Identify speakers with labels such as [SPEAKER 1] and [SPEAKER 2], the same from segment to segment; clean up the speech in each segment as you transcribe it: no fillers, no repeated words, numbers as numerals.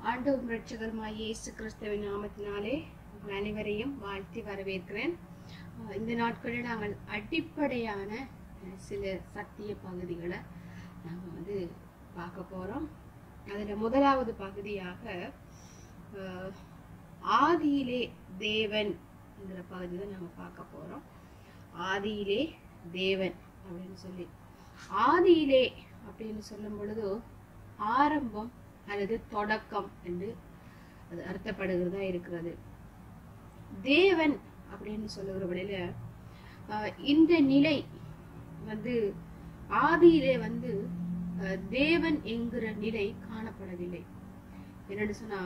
[SPEAKER 1] ஆண்டவரும் இரட்சகருமாகிய இயேசு கிறிஸ்துவின் நாமத்தினாலே உங்கள் அனைவரையும் வாழ்த்தி வரவேற்கிறேன். இந்த நாட்களில் நாங்கள் அடிப்படையான சில சத்திய பகுதிகளை நாங்கள் பார்க்க போகிறோம். அதில் முதலாவது பகுதியாக ஆதியிலே தேவன் என்கிற பகுதி தான் நாங்கள் பார்க்க போகிறோம். ஆதியிலே தேவன் அப்படின்னு சொல்லி, ஆதியிலே அப்படின்னு சொல்லும் பொழுது ஆரம்பம் அல்லது தொடக்கம் என்று அது அர்த்தப்படுகிறதா இருக்கிறது. தேவன் அப்படின்னு சொல்லுகிறபடியில இந்த நிலை ஆதியிலே தேவன் என்கிற நிலை காணப்படவில்லை. என்னன்னு சொன்னா,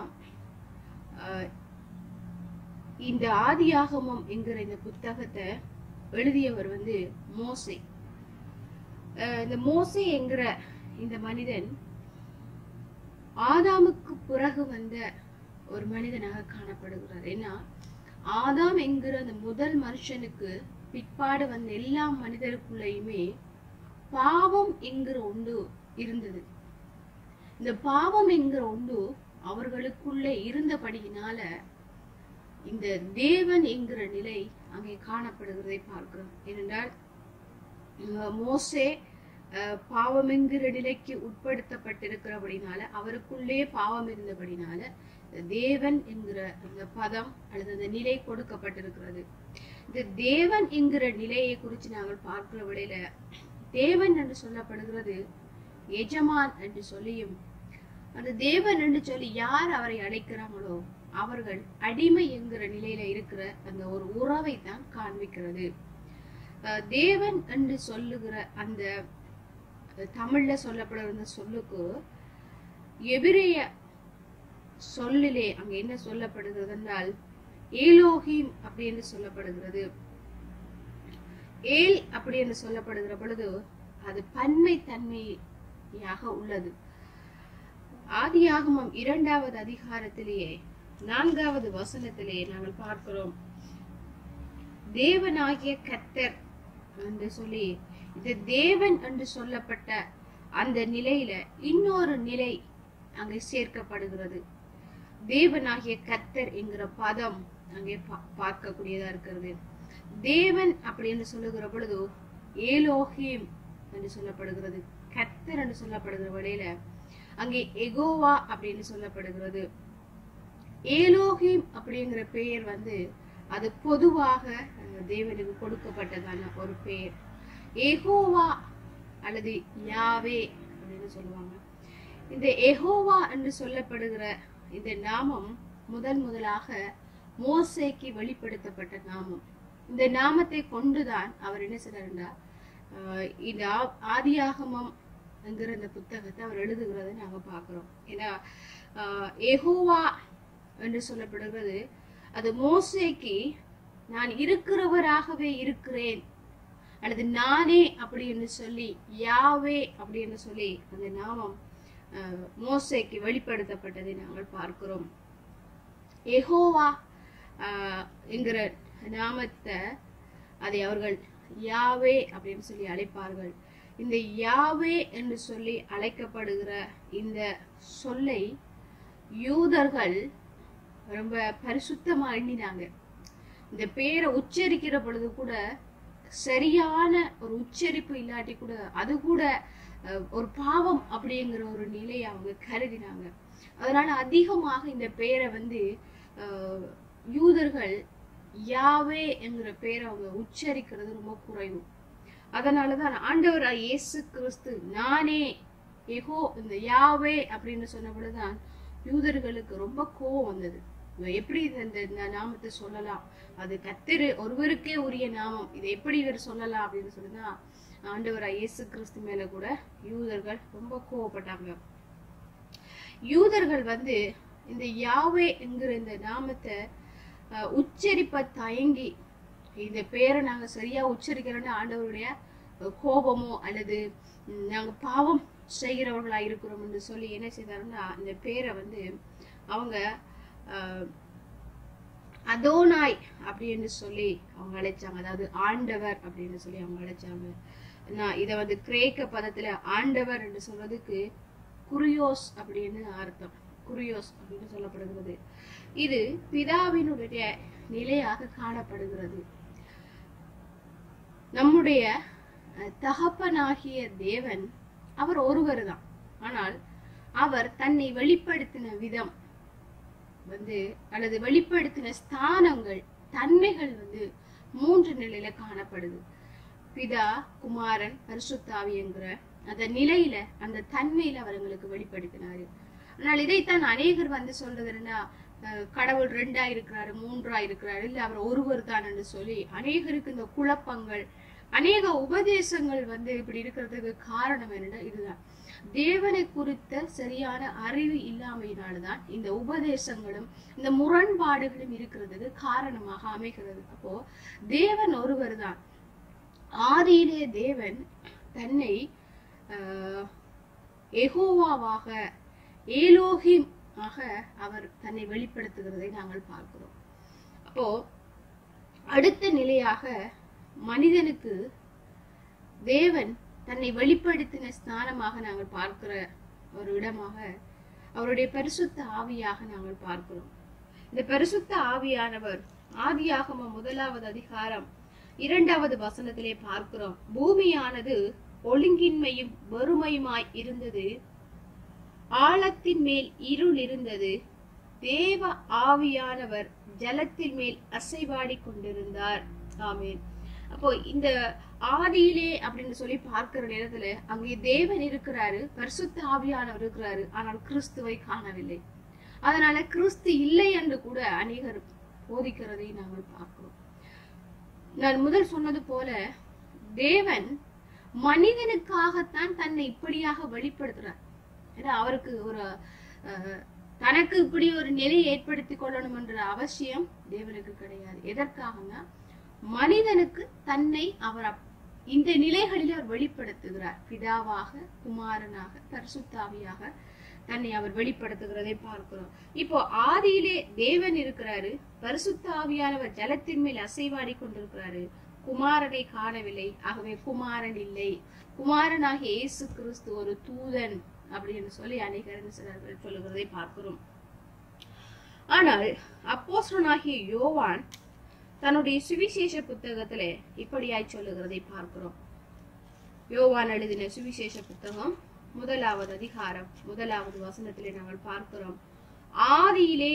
[SPEAKER 1] இந்த ஆதியாகமம் என்கிற இந்த புத்தகத்தை எழுதியவர் மோசே. இந்த மோசே என்கிற இந்த மனிதன் ஆதாமுக்கு பிறகு வந்த ஒரு மனிதனாக காணப்படுகிறார். ஏன்னா ஆதாம் என்கிற அந்த முதல் மனுஷனுக்கு பிற்பாடு வந்த எல்லா மனிதருக்குள்ளேயுமே பாவம் என்கிற ஒன்று இருந்தது. இந்த பாவம் என்கிற ஒன்று அவர்களுக்குள்ளே இருந்தபடியினால இந்த தேவன் என்கிற நிலை அங்கே காணப்படுகிறதை பார்க்கிறோம். ஏனென்றால் மோசே பாவம் என்கிற நிலைக்கு உட்படுத்தப்பட்டிருக்கிறபடினால, அவருக்குள்ளே பாவம் இருந்தபடினால தேவன் என்கிற அந்த பதம் அல்லது அந்த நிலை கொடுக்கப்பட்டிருக்கிறது. இந்த தேவன் என்கிற நிலையை குறித்து நாங்கள் பார்க்கிற விடையில தேவன் என்று சொல்லப்படுகிறது எஜமான் என்று சொல்லியும், அந்த தேவன் என்று சொல்லி யார் அவரை அழைக்கிறாங்களோ அவர்கள் அடிமை என்கிற நிலையில இருக்கிற அந்த ஒரு உறவை தான் காண்பிக்கிறது. தேவன் என்று சொல்லுகிற அந்த தமிழ்ல சொல்லப்படுகிற சொல்லுக்கு எபிரேய சொல்லிலே அங்க என்ன சொல்லப்படுகிறது என்றால் ஏலோஹிம் அப்படி என்று சொல்லப்படுகிறது. ஏல் அப்படி என்று சொல்லப்படுகிற பொழுது அது பன்மை தன்மையாக உள்ளது. ஆதியாகமம் 2வது அதிகாரத்திலேயே 4வது வசனத்திலேயே நாங்கள் பார்க்கிறோம், தேவனாகிய கர்த்தர் என்று சொல்லி, இது தேவன் என்று சொல்லப்பட்ட அந்த நிலையில இன்னொரு நிலை அங்கே சேர்க்கப்படுகிறது. தேவனாகிய கர்த்தர் என்கிற பதம் அங்கே பார்க்கக்கூடியதா இருக்கிறது. தேவன் அப்படி என்று சொல்லுகிற பொழுது ஏலோஹிம் என்று சொல்லப்படுகிறது. கர்த்தர் என்று சொல்லப்படுகிற வழியில அங்கே எகோவா அப்படின்னு சொல்லப்படுகிறது. ஏலோஹிம் அப்படிங்கிற பெயர் அது பொதுவாக தேவனுக்கு கொடுக்கப்பட்டதான ஒரு பெயர். எகோவா அல்லது யாவே அப்படின்னு சொல்லுவாங்க. இந்த எகோவா என்று சொல்லப்படுகிற இந்த நாமம் முதலாக மோசேக்கு வெளிப்படுத்தப்பட்ட நாமம். இந்த நாமத்தை கொண்டுதான் அவர் என்ன செய்றாருன்னா, இந்த ஆதியாகமம் என்கிற இந்த புத்தகத்தை அவர் எழுதுகிறதை நாங்க பாக்குறோம். ஏன்னா எகோவா என்று சொல்லப்படுகிறது அது மோசேக்கு நான் இருக்கிறவராகவே இருக்கிறேன் அல்லது நானே அப்படி என்று சொல்லி, யாவே அப்படி என்று சொல்லி அந்த நாமம் மோசேக்கு வெளிப்படுத்தப்பட்டதை நாங்கள் பார்க்கிறோம். யெகோவா என்கிற நாமத்தை அதை அவர்கள் யாவே அப்படின்னு சொல்லி அழைப்பார்கள். இந்த யாவே என்று சொல்லி அழைக்கப்படுகிற இந்த சொல்லை யூதர்கள் ரொம்ப பரிசுத்தமா எண்ணினாங்க. இந்த பேரை உச்சரிக்கிற பொழுது கூட சரியான ஒரு உச்சரிப்பு இல்லாட்டி கூட அது கூட ஒரு பாவம் அப்படிங்கிற ஒரு நிலையை அவங்க கருதினாங்க. அதனால அதிகமாக இந்த பெயரை யூதர்கள் யாவே என்கிற பெயரை அவங்க உச்சரிக்கிறது ரொம்ப குறைவு. அதனாலதான் ஆண்டவர் இயேசு கிறிஸ்து நானே யெகோ இந்த யாவே அப்படின்னு சொன்ன பொழுதுதான் யூதர்களுக்கு ரொம்ப கோபம் வந்தது. எப்படி இந்த நாமத்தை சொல்லலாம், அது கர்த்தர் ஒருவருக்கே உரிய நாமம், இதை எப்படி இவர் சொல்லலாம் அப்படின்னு சொல்லிதான் ஆண்டவராய் இயேசு கிறிஸ்து மேல கூட யூதர்கள் ரொம்ப கோவப்பட்டாங்க. யூதர்கள் இந்த யாவே என்கிற இந்த நாமத்தை உச்சரிப்ப தயங்கி, இந்த பேரை நாங்க சரியா உச்சரிக்கிறோம்னு ஆண்டவருடைய கோபமோ அல்லது நாங்க பாவம் செய்கிறவர்களா இருக்கிறோம் என்று சொல்லி என்ன செய்தாருன்னா, இந்த பேரை அவங்க அதோனாய் அப்படின்னு சொல்லி அவங்க அழைச்சாங்க. அதாவது ஆண்டவர் அப்படின்னு சொல்லி அவங்க அழைச்சாங்க. இத கிரேக்க பதத்துல ஆண்டவர் என்று சொல்றதுக்கு குரியோஸ் அப்படின்னு அர்த்தம். குரியோஸ் அப்படின்னு சொல்லப்படுகிறது. இது பிதாவினுடைய நிலையாக காணப்படுகிறது. நம்முடைய தகப்பனாகிய தேவன் அவர் ஒருவர் தான். ஆனால் அவர் தன்னை வெளிப்படுத்தின விதம் அல்லது வெளிப்படுத்தின ஸ்தானங்கள், தன்மைகள் 3 நிலையில காணப்படுது. பிதா, குமாரன், பரிசுத்தாவி என்கிற அந்த நிலையில, அந்த தன்மையில அவர்களுக்கு வெளிப்படுத்தினாரு. ஆனால் இதைத்தான் அநேகர் சொல்றதுன்னா, கடவுள் 2ஆ இருக்கிறாரு, 3ஆ இருக்கிறாரு, இல்ல அவர் ஒருவர் தான் என்று சொல்லி அநேகருக்கு இந்த குழப்பங்கள், அநேக உபதேசங்கள் இப்படி இருக்கிறதுக்கு காரணம் என்னன்னா இதுதான். தேவனை குறித்த சரியான அறிவு இல்லாமையினால்தான் இந்த உபதேசங்களும் இந்த முரண்பாடுகளும் இருக்கிறதுக்கு காரணமாக அமைகிறது. அப்போ தேவன் ஒருவர் தான். ஆதியிலே தேவன் தன்னை யெகோவாவாக, ஏலோகிம் ஆக அவர் தன்னை வெளிப்படுத்துகிறதை நாங்கள் பார்க்கிறோம். அப்போ அடுத்த நிலையாக மனிதனுக்கு தேவன் தன்னை வெளிப்படுத்தின ஸ்தானமாக நாங்கள் பார்க்கிற ஒரு இடமாக அவருடைய பரிசுத்த ஆவியாக நாங்கள் பார்க்கிறோம். இந்த பரிசுத்த ஆவியானவர் ஆதியாகமம் 1வது அதிகாரம் 2வது வசனத்திலே பார்க்கிறோம். பூமியானது ஒழுங்கின்மையும் வெறுமையுமாய் இருந்தது, ஆழத்தின் மேல் இருள் இருந்தது, தேவ ஆவியானவர் ஜலத்தின் மேல் அசைவாடி கொண்டிருந்தார். ஆமென். அப்போ இந்த ஆதியிலே அப்படின்னு சொல்லி பார்க்கிற நேரத்துல அங்கே தேவன் இருக்கிறாரு, பரிசுத்த ஆவியானவர் இருக்கிறாரு, ஆனால் கிறிஸ்துவை காணவில்லை. அதனால கிறிஸ்து இல்லை என்று கூட அநேகர் போதிக்கிறதை நாங்கள் பார்க்கிறோம். நான் முதல் சொன்னது போல தேவன் மனிதனுக்காகத்தான் தன்னை இப்படியாக வெளிப்படுத்துறார். ஏன்னா அவருக்கு ஒரு தனக்கு இப்படி ஒரு நிலையை ஏற்படுத்தி கொள்ளணும் என்ற அவசியம் தேவனுக்கு கிடையாது. எதற்காகனா மனிதனுக்கு தன்னை அவர் இந்த நிலைகளில் அவர் வெளிப்படுத்துகிறார். பிதாவாக, குமாரனாக, பரிசுத்தாவியாக தன்னை அவர் வெளிப்படுத்துகிறதை பார்க்கிறோம். இப்போ ஆதியிலே தேவன் இருக்கிறாரு, பரிசுத்த ஆவியானவர் ஜலத்தின் மேல் அசைவாடி கொண்டிருக்கிறாரு, குமாரனை காணவில்லை, ஆகவே குமாரன் இல்லை. குமாரனாகிய இயேசு கிறிஸ்து ஒரு தூதன் அப்படின்னு சொல்லி அநேகர் சொல்லுகிறதை பார்க்கிறோம். ஆனால் அப்போஸ்தலனாகிய யோவான் தன்னுடைய சுவிசேஷ புத்தகத்துல இப்படியாய் சொல்லுகிறதை பார்க்கிறோம். யோவான் எழுதின சுவிசேஷ புத்தகம் 1வது அதிகாரம் 1வது வசனத்திலே நாங்கள் பார்க்கிறோம். ஆதியிலே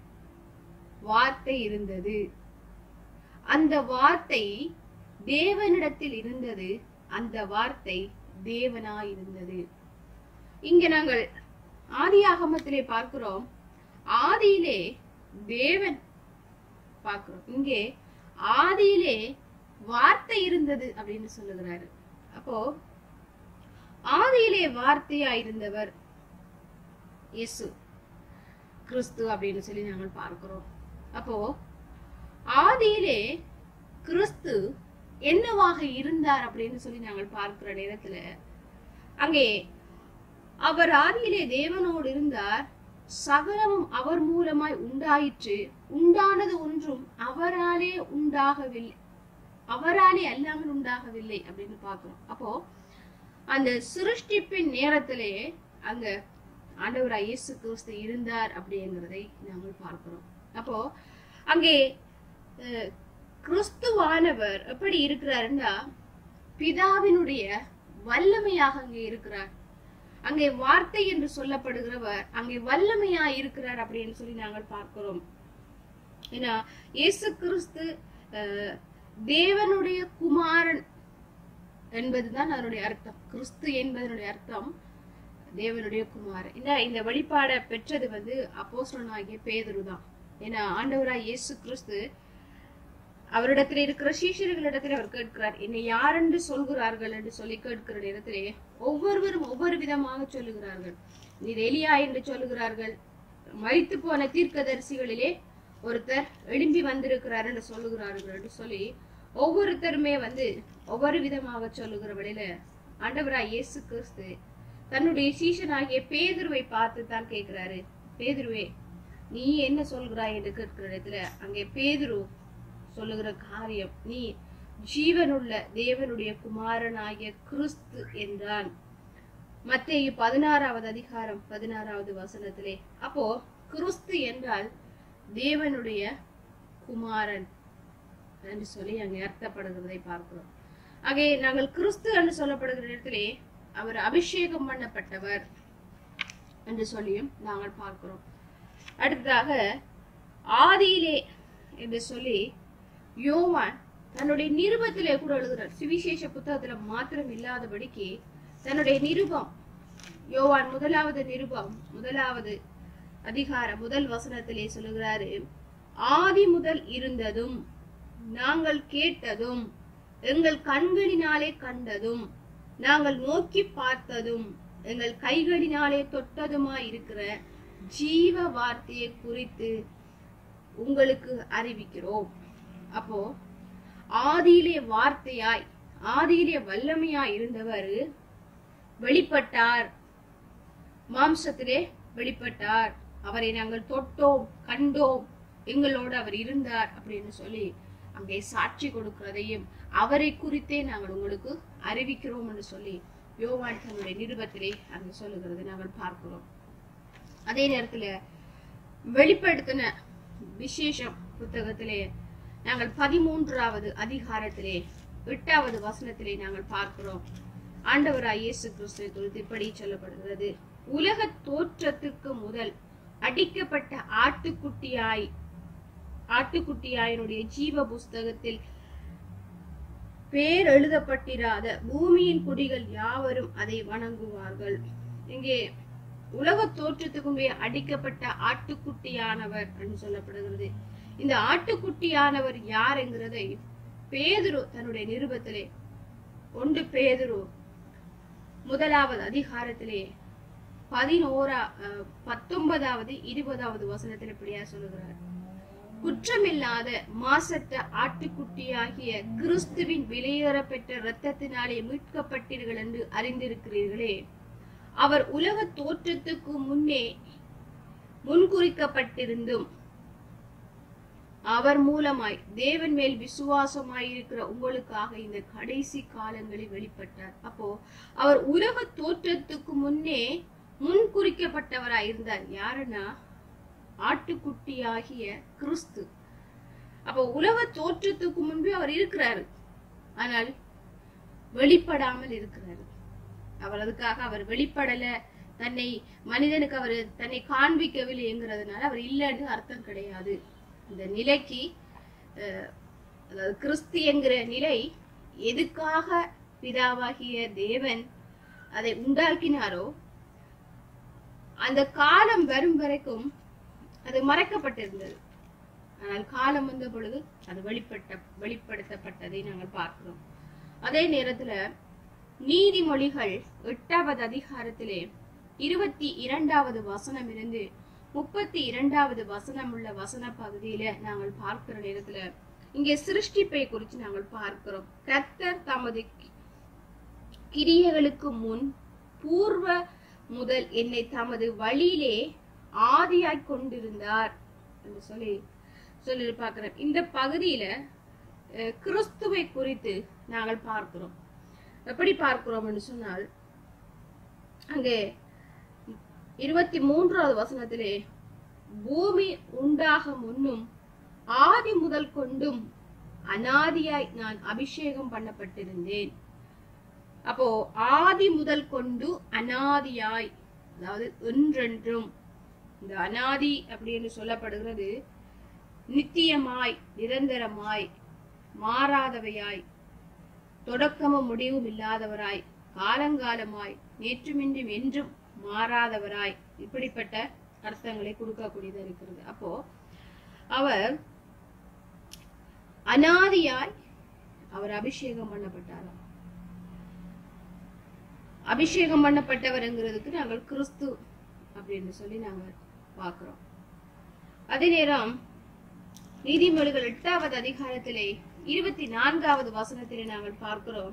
[SPEAKER 1] வார்த்தை இருந்தது, அந்த வார்த்தை தேவனிடத்தில் இருந்தது, அந்த வார்த்தை தேவனாய் இருந்தது. இங்க நாங்கள் ஆதியாகமத்திலே பார்க்கிறோம், ஆதியிலே தேவன் பார்க்கிறோம். இங்கே ஆதியிலே வார்த்தை இருந்தது அப்படின்னு சொல்லுகிறாரு. அப்போ ஆதியிலே வார்த்தையா இருந்தவர் இயேசு கிறிஸ்து அப்படின்னு சொல்லி நாங்கள் பார்க்கிறோம். அப்போ ஆதியிலே கிறிஸ்து என்னவாக இருந்தார் அப்படின்னு சொல்லி நாங்கள் பார்க்கிற நேரத்துல அங்கே அவர் ஆதியிலே தேவனோடு இருந்தார், சகலமும் அவர் மூலமாய் உண்டாயிற்று, உண்டானது ஒன்றும் அவராலே உண்டாகவில்லை, அவராலே அல்லாமல் உண்டாகவில்லை அப்படின்னு பார்க்கிறோம். அப்போ அந்த சிருஷ்டிப்பின் நேரத்திலே அங்க ஆண்டவராய் இயேசு கிறிஸ்து இருந்தார் அப்படிங்கிறதை நாங்கள் பார்க்கிறோம். அப்போ அங்கே கிறிஸ்துவானவர் எப்படி இருக்கிறாருன்னா பிதாவினுடைய வல்லமையாக அங்கே இருக்கிறார். அங்கே வார்த்தை என்று சொல்லப்படுகிறவர் அங்கே வல்லமையா இருக்கிறார் அப்படின்னு சொல்லி நாங்கள் பார்க்கிறோம். ஏன்னா இயேசு கிறிஸ்து தேவனுடைய குமாரன் என்பதுதான் அதனுடைய அர்த்தம். கிறிஸ்து என்பதனுடைய அர்த்தம் தேவனுடைய குமாரன். இந்த வெளிப்பாடை பெற்றது அப்போஸ்தலனாகிய பேதுரு தான். ஏன்னா ஆண்டவராய் இயேசு கிறிஸ்து அவரிடத்துல இருக்கிற சீஷர்களிடத்துல அவர் கேட்கிறார், என்னை யார் என்று சொல்கிறார்கள் என்று சொல்லி கேட்கிற நேரத்திலே ஒவ்வொருவரும் ஒவ்வொரு விதமாக சொல்லுகிறார்கள். நீர் எலியா என்று சொல்லுகிறார்கள், மரித்து போன தீர்க்கதரிசிகளிலே ஒருத்தர் எழும்பி வந்திருக்கிறார் என்று சொல்லுகிறார்கள் என்று சொல்லி ஒவ்வொருத்தருமே ஒவ்வொரு விதமாக சொல்லுகிற வழியில ஆண்டவராய் இயேசு கிறிஸ்து தன்னுடைய சீஷனாகிய பேதுருவை பார்த்து தான் கேட்கிறாரு, பேதுருவே நீ என்ன சொல்கிறாய் என்று கேட்கிற இடத்துல அங்கே பேதுரு சொல்லுகிற காரியம், நீ ஜீவனுள்ள தேவனுடைய குமாரனாகிய கிறிஸ்து என்றான். மத்தேயு 16வது அதிகாரம் 16வது வசனத்திலே. அப்போ கிறிஸ்து என்றால் தேவனுடைய குமாரன் என்று சொல்லி அங்கே அர்த்தப்படுகிறதை பார்க்கிறோம். ஆகவே நாங்கள் கிறிஸ்து என்று சொல்லப்படுகிற இடத்திலே அவர் அபிஷேகம் பண்ணப்பட்டவர் என்று சொல்லியும் நாங்கள் பார்க்கிறோம். அடுத்ததாக ஆதியிலே என்று சொல்லி யோவான் தன்னுடைய நிருபத்திலே கூட எழுதுகிறார். சுவிசேஷ புத்தகத்துல மாத்திரம் இல்லாதபடிக்கு தன்னுடைய நிருபம், யோவான் 1வது நிருபம் 1வது அதிகாரம் 1 வசனத்திலே சொல்லுகிறாரு, ஆதி முதல் இருந்ததும் நாங்கள் கேட்டதும் எங்கள் கண்களினாலே கண்டதும் நாங்கள் நோக்கி பார்த்ததும் எங்கள் கைகளினாலே தொட்டதுமாய் இருக்கிற ஜீவ வார்த்தையை குறித்து உங்களுக்கு அறிவிக்கிறோம். அப்போ ஆதியிலே வார்த்தையாய், ஆதியிலே வல்லமையாய் இருந்தவர் வெளிப்பட்டார், மாம்சத்திலே வெளிப்பட்டார். அவரை நாங்கள் தொட்டோம், கண்டோம், எங்களோடு அவர் இருந்தார் அப்படின்னு சொல்லி அங்கே சாட்சி கொடுக்கிறதையும் அவரை குறித்தே நாங்கள் உங்களுக்கு அறிவிக்கிறோம் என்று சொல்லி யோவான் தன்னுடைய நிருபத்திலே அங்கு சொல்லுகிறது நாங்கள் பார்க்கிறோம். அதே நேரத்துல வெளிப்படுத்தின விசேஷம் புத்தகத்திலே நாங்கள் 13வது அதிகாரத்திலே 8வது வசனத்திலே நாங்கள் பார்க்கிறோம். ஆண்டவராய் இயேசு கிறிஸ்துவை குறித்து இப்படி சொல்லப்படுகிறது, உலக தோற்றத்துக்கு முதல் அடிக்கப்பட்ட ஆட்டுக்குட்டியாயினுடைய ஜீவ புஸ்தகத்தில் பேர் எழுதப்பட்டிராத பூமியின் குடிகள் யாவரும் அதை வணங்குவார்கள். இங்கே உலக தோற்றத்துக்குமே அடிக்கப்பட்ட ஆட்டுக்குட்டியானவர் என்று சொல்லப்படுகிறது. இந்த ஆட்டுக்குட்டியானவர் யார் என்கிறதை பேதுரு தன்னுடைய நிருபத்திலே 1 பேதுரு 1வது அதிகாரத்திலே 19வது 20வது வசனத்தில் இப்படியா சொல்லுகிறார், குற்றமில்லாத மாசற்ற ஆட்டுக்குட்டியாகிய கிறிஸ்துவின் விலையேறப்பெற்ற இரத்தத்தினாலே மீட்கப்பட்டீர்கள் என்று அறிந்திருக்கிறீர்களே. அவர் உலக தோற்றத்துக்கு முன்னே முன்குறிக்கப்பட்டிருந்தும் அவர் மூலமாய் தேவன் மேல் விசுவாசமாயிருக்கிற உங்களுக்காக இந்த கடைசி காலங்களில் வெளிப்பட்டார். அப்போ அவர் உலக தோற்றத்துக்கு முன்னே முன்குறிக்கப்பட்டவராய் இருந்தார். யாருன்னா ஆட்டுக்குட்டியாகிய கிறிஸ்து. அப்போ உலக தோற்றத்துக்கு முன்பே அவர் இருக்கிறாரு, ஆனால் வெளிப்படாமல் இருக்கிறாரு. அவர் அதுக்காக அவர் வெளிப்படல, தன்னை மனிதனுக்கு அவர் தன்னை காண்பிக்கவில்லை என்கிறதுனால அவர் இல்லைன்னு அர்த்தம் கிடையாது. இந்த நிலைக்கு அதாவது கிறிஸ்து என்கிற நிலை எதுக்காக பிதாவாகிய தேவன் அதை உண்டாக்கினாரோ அந்த காலம் வரும் வரைக்கும் அது மறைக்கப்பட்டிருந்தது. ஆனால் காலம் வந்த பொழுது அது வெளிப்படுத்தப்பட்டதை நாங்கள் பார்க்கிறோம். அதே நேரத்துல நீதிமொழிகள் 8வது அதிகாரத்திலே 22வது வசனம் இருந்து 32வது வசனம் உள்ள வசன பகுதியில நாங்கள் பார்க்கிற நேரத்துல இங்கே சிருஷ்டிப்பை குறித்து நாங்கள் பார்க்கிறோம். கர்த்தர் தமது கிரியைகளுக்கு முன் பூர்வ முதல் என்னை தமது வழியிலே ஆதியாய் கொண்டிருந்தார் என்று சொல்லி பார்க்கிறோம். இந்த பகுதியில கிறிஸ்துவை குறித்து நாங்கள் பார்க்கிறோம். எப்படி பார்க்கிறோம் என்று சொன்னால் அங்கே 23வது வசனத்திலே பூமி உண்டாக முன்னும் ஆதி முதல் கொண்டும் அநாதியாய் நான் அபிஷேகம் பண்ணப்பட்டிருந்தேன். அப்போ ஆதி முதல் கொண்டு அநாதியாய், அதாவது என்றென்றும். இந்த அநாதி அப்படின்னு சொல்லப்படுகிறது நித்தியமாய், நிரந்தரமாய், மாறாதவையாய், தொடக்கமும் முடிவும் இல்லாதவராய், காலங்காலமாய், நேற்றுமின்றும் என்றும் மாறாதவராய், இப்படிப்பட்ட அர்த்தங்களை கொடுக்கக்கூடியதா இருக்கிறது. அப்போ அவர் அநாதியாய் அவர் அபிஷேகம் பண்ணப்பட்டாராம். அபிஷேகம் பண்ணப்பட்டவர்ங்கிறதுக்கு நாங்கள் கிறிஸ்து அப்படின்னு சொல்லி நாங்க பார்க்கிறோம். அதே நேரம் நீதிமொழிகள் 8வது அதிகாரத்திலே 24வது வசனத்திலே நாங்கள் பார்க்கிறோம்,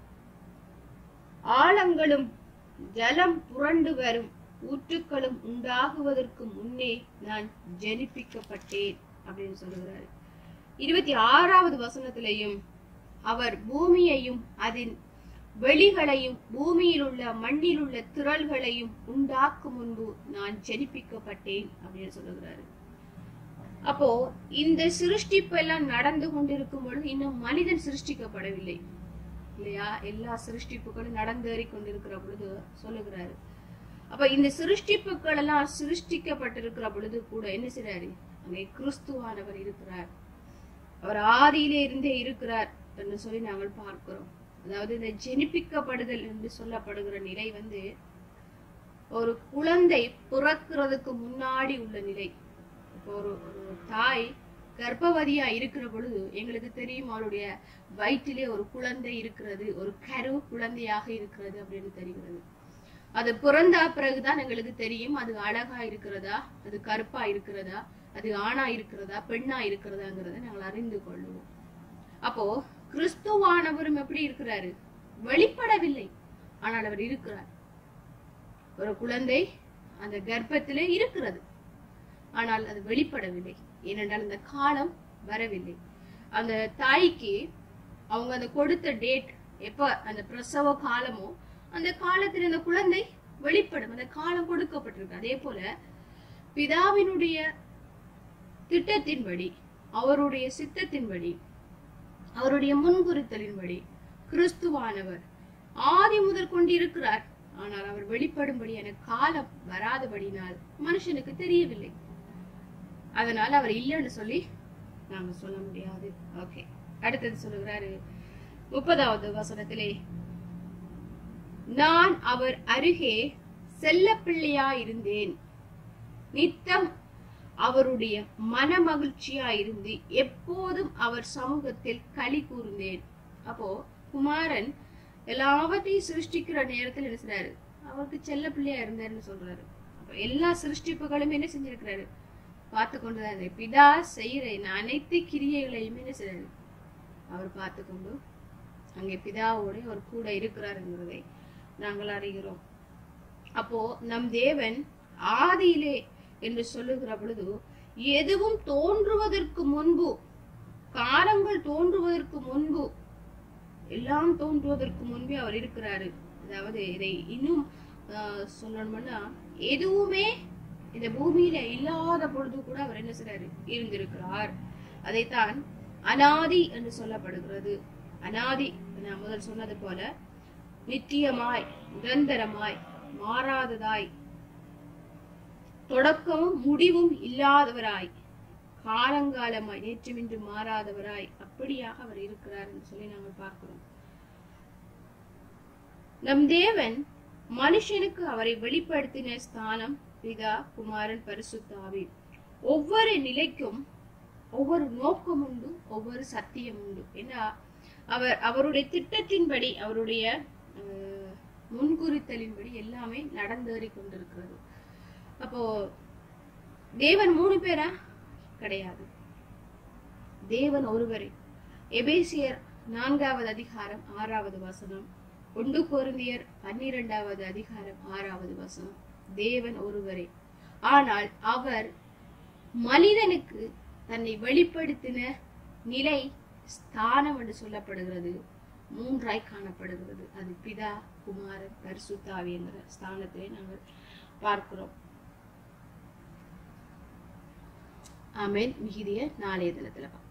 [SPEAKER 1] ஆழங்களும் ஜலம் புரண்டு வரும் ஊற்றுக்களும் உண்டாகுவதற்கு முன்னே நான் ஜனிப்பிக்கப்பட்டேன் அப்படின்னு சொல்லுகிறார். 26வது வசனத்திலையும் அவர் பூமியையும் அதன் வெளிகளையும் பூமியில் உள்ள மண்ணில் உள்ள திரள்களையும் உண்டாக்கும் முன்பு நான் ஜெனிப்பிக்கப்பட்டேன் அப்படின்னு சொல்லுகிறாரு. அப்போ இந்த சிருஷ்டிப்பு எல்லாம் நடந்து கொண்டிருக்கும் பொழுது இன்னும் மனிதன் சிருஷ்டிக்கப்படவில்லை இல்லையா? எல்லா சிருஷ்டிப்புகளும் நடந்தேறி கொண்டிருக்கிற பொழுது சொல்லுகிறாரு. அப்ப இந்த சிருஷ்டிப்புகள் எல்லாம் சிருஷ்டிக்கப்பட்டிருக்கிற பொழுது கூட என்ன செய்றாரு? அங்கே கிறிஸ்துவானவர் இருக்கிறார். அவர் ஆதியிலே இருந்தே இருக்கிறார் என்று சொல்லி நாங்கள் பார்க்கிறோம். அதாவது இந்த ஜெனிப்பிக்கப்படுதல் என்று சொல்லப்படுகிற நிலை ஒரு குழந்தை பிறக்கிறதுக்கு முன்னாடி உள்ள நிலை. இப்போ ஒரு தாய் கர்ப்பவதியா இருக்கிற பொழுது எங்களுக்கு தெரியும் அவருடைய வயிற்றிலே ஒரு குழந்தை இருக்கிறது, ஒரு கரு குழந்தையாக இருக்கிறது அப்படின்னு தெரிகிறது. அது பிறந்த பிறகுதான் எங்களுக்கு தெரியும் அது அழகா இருக்கிறதா, அது கருப்பா இருக்கிறதா, அது ஆணா இருக்கிறதா, பெண்ணா இருக்கிறதாங்கிறத நாங்கள் அறிந்து கொள்ளுவோம். அப்போ கிறிஸ்துவானவரும் எப்படி இருக்கிறாரு? வெளிப்படவில்லை, ஆனால் அவர் இருக்கிறார். ஒரு குழந்தை அந்த கர்ப்பத்திலே இருக்கிறது, ஆனால் அது வெளிப்படவில்லை. ஏனென்றால் அந்த காலம் வரவில்லை. அந்த தாய்க்கு அவங்க அந்த கொடுத்த டேட் எப்ப அந்த பிரசவ காலமோ அந்த காலத்தில் அந்த குழந்தை வெளிப்படும். அந்த காலம் கொடுக்கப்பட்டிருக்கு. அதே போல பிதாவினுடைய திட்டத்தின்படி, அவருடைய சித்தத்தின்படி, அவருடைய முன்குறித்தலின்படி கிறிஸ்துவானவர் ஆதி முதல் கொண்டிருக்கிறார். ஆனால் அவர் வெளிப்படும்படியான காலம் வராதபடினால் மனுஷனுக்கு தெரியவில்லை. அதனால அவர் இல்லைன்னு சொல்லி நாங்க சொல்ல முடியாது. ஓகே, அடுத்தது சொல்லுகிறாரு 30வது வசனத்திலே, நான் அவர் அருகே செல்ல பிள்ளையா இருந்தேன், நித்தம் அவருடைய மன மகிழ்ச்சியா இருந்து எப்போதும் அவர் சமூகத்தில் களி கூர்ந்தேன். அப்போ குமாரன் எல்லாவற்றையும் சிருஷ்டிக்கிற நேரத்தில் என்ன செய்றாரு? அவருக்கு செல்ல பிள்ளையா இருந்தாருன்னு சொல்றாரு. அப்ப எல்லா சிருஷ்டிப்புகளும் என்ன செஞ்சிருக்கிறாரு? பார்த்து கொண்டுதான். பிதா செய்யற அனைத்து கிரியைகளையும் என்ன செய்றாரு? அவர் பார்த்து கொண்டு அங்கே பிதாவோட அவர் கூட இருக்கிறாருங்கிறதை நாங்கள் அறிகிறோம். அப்போ நம் தேவன் ஆதியிலே என்று சொல்லுகிற பொழுது எதுவும் தோன்றுவதற்கு முன்பு, காலங்கள் தோன்றுவதற்கு முன்பு, எல்லாம் தோன்றுவதற்கு முன்பே அவர் இருக்கிறாரு. அதாவது இதை இன்னும் சொல்லணும்னா எதுவுமே இந்த பூமியில இல்லாத பொழுது கூட அவர் என்ன செய்றாரு? இருந்திருக்கிறார். அதைத்தான் அனாதி என்று சொல்லப்படுகிறது. அனாதி நான் முதல் சொன்னது போல நித்தியமாய், நிரந்தரமாய், மாறாததாய், தொடக்கமும் முடிவும் இல்லாதவராய், காலங்காலமாய், நேற்றுமின்று மாறாதவராய், அப்படியாக அவர் இருக்கிறார் என்று சொல்லி நாங்கள் பார்க்கிறோம். நம் தேவன் மனுஷனுக்கு அவரை வெளிப்படுத்தின ஸ்தானம் பிதா, குமாரன், பரிசுத்த ஆவி. ஒவ்வொரு நிலைக்கும் ஒவ்வொரு நோக்கம் உண்டு, ஒவ்வொரு சத்தியம் உண்டு. ஏன்னா அவருடைய திட்டத்தின்படி, அவருடைய முன்குறித்தலின்படி எல்லாமே நடந்தேறி கொண்டிருக்கிறது. அப்போ தேவன் 3 பேரா கிடையாது, தேவன் ஒருவரே. எபேசியர் 4வது அதிகாரம் 6வது வசனம், 1 கொரிந்தியர் 12வது அதிகாரம் 6வது வசனம், தேவன் ஒருவரே. ஆனால் அவர் மனிதனுக்கு தன்னை வெளிப்படுத்தின நிலை, ஸ்தானம் என்று சொல்லப்படுகிறது 3ஆய் காணப்படுகிறது. அது பிதா, குமாரன், பரிசுத்த ஆவி என்கிற ஸ்தானத்திலே நாங்கள் பார்க்கிறோம். ஆமென். மிகுதிய நாளைய தினத்துல